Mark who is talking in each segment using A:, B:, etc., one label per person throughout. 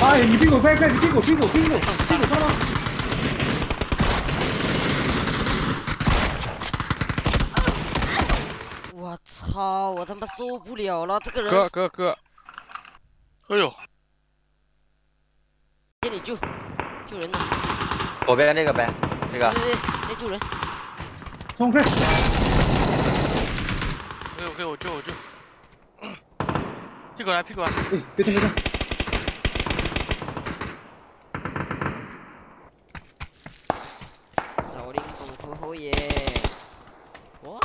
A: 哎，你屁股快，你屁股看到吗？
B: 我操！我他妈受不了了，这个人。
C: 哥，哎呦！
B: 给你救人呢。
D: 左边这个呗，这个。
B: 对，得救人。
A: 冲开！
C: 可以，我救。屁股来！
A: 哎，别动！
B: 少林功夫后爷。哇！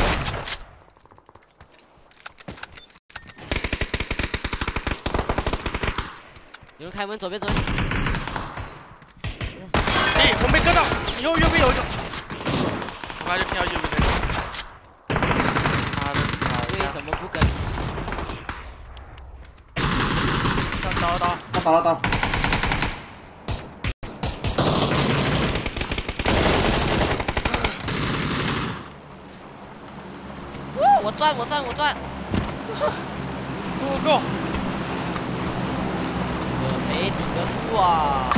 B: 有人开门，左边。
C: 哎，我没跟到，右边有一个，我刚才就听到右边那个。
B: 为什么不跟？
C: 打！
A: 他打了。
B: 我转。
C: Go！
B: 这谁顶得住啊？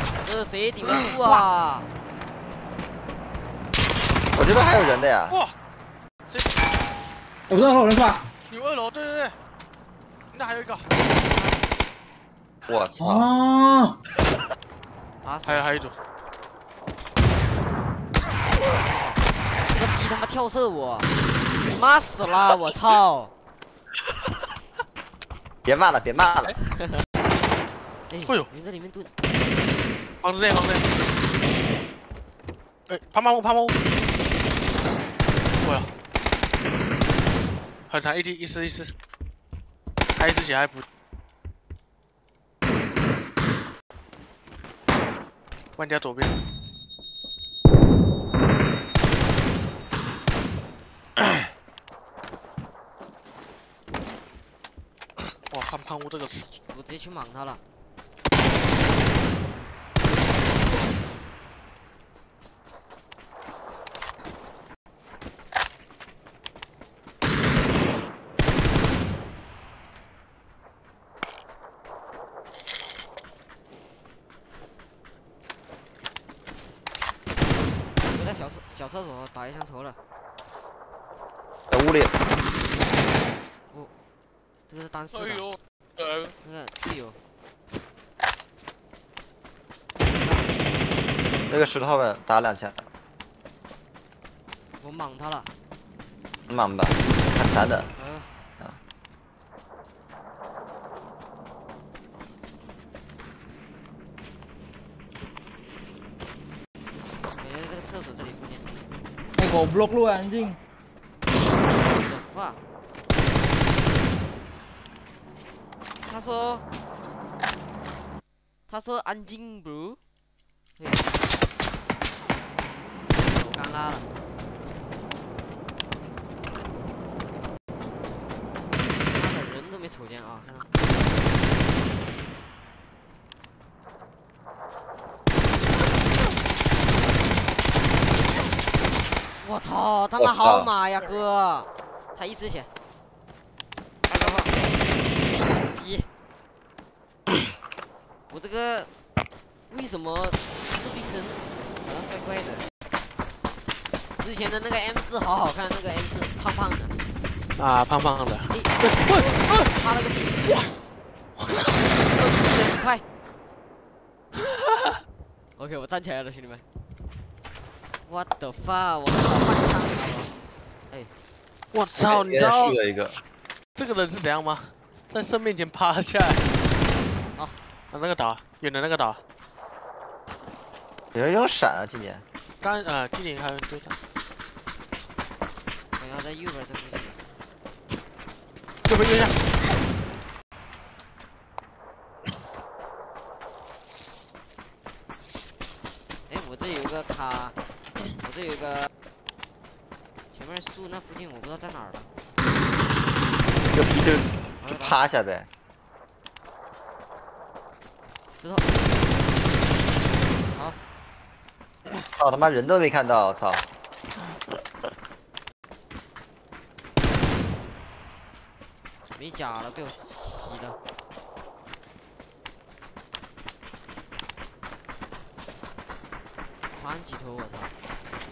D: 我这边还有人的呀。
C: 哇！谁？
A: 我不知道有人是吧？
C: 有2楼，对，那还有一个。
D: 我操！
A: 啊！
C: 还有一组。
B: 这个逼他妈跳射我，妈死了！我操！
D: 别骂了。
B: 哎呦，你在里面蹲。
C: 房子内。哎，爬马屋。我呀，很长一滴一丝，还一只血还不。万家左边。哇，看屋这个词，
B: 我直接去莽他了。我在小厕所打一枪头了。
D: 在屋里。
B: 哦，这个是单四的。
C: 哎呦，
B: 这个队友。
D: 那个石头呗，打2枪。
B: 我莽他了。
D: 莽吧，看咱的。
B: 这个厕所这里附近。
A: 哎，狗 block 路安静。
B: The fuck？ 他说安静 bro。对。我刚拉了。妈的，人都没瞅见啊！看到。我操，他妈好马呀，哥！他1丝血。逼！我这个为什么自闭声？好像怪怪的。之前的那个 M4好看，那个 M4胖的。
C: 啊，胖的。
B: 他那个逼！哇！很快。OK， 我站起来了，兄弟们。What the fuck！ 我换枪。哎，
C: 我操！你知道
D: 这
C: 个人是怎样吗？在圣面前趴下来。
B: 好，
C: 那个打远的那个打。
D: 有人有闪啊，今年。
C: 今年还有人对战。
B: 我要在右边这附近。
C: 右边右下。
B: 哎，我这有个卡。我这有个前面树那附近，我不知道在哪儿了。
D: 这皮就趴下呗。
B: 石头。好。
D: 操他妈人都没看到，操！
B: 没甲了，被我洗了。 三级头，我操！